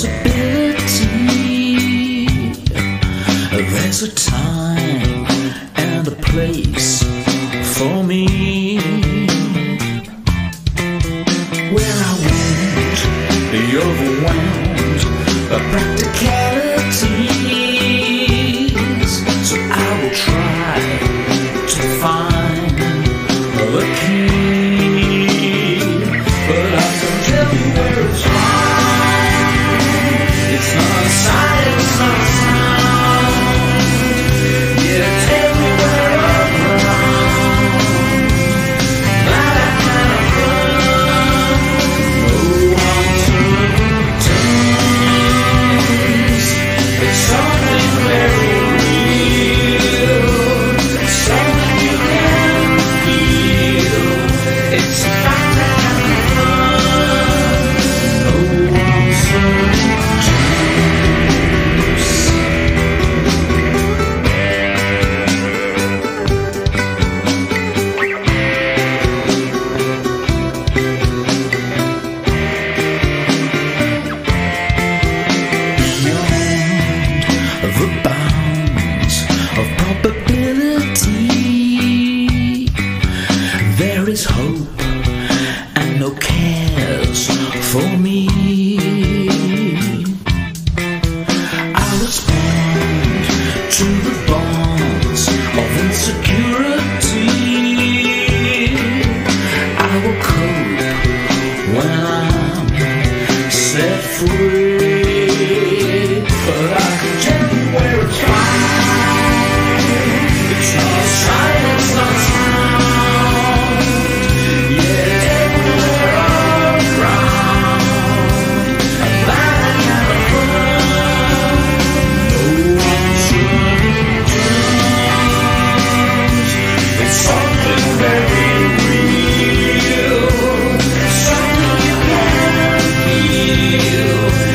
possibility. There's a time and a place for me, where I won't be overwhelmed by practicalities. So I will try to find the key, but I can tell you where it's from. It's not a sight, it's not a sound. Yeah, tell me where I'm wrong. That I cannot run. Oh, I'm Thoms. It's something very real. It's something you can feel. It's a fact that cannot run. Oh, I'm Thoms. Beyond the bounds of probability, there is hope and no cares for me. I respond to the bonds of insecurity. I will cope when I'm set free, but I can tell you where it's from. It's not sight, it's not sound. Yeah, everywhere around, and that I cannot run. No one's Thoms. It's something very real, something you can feel.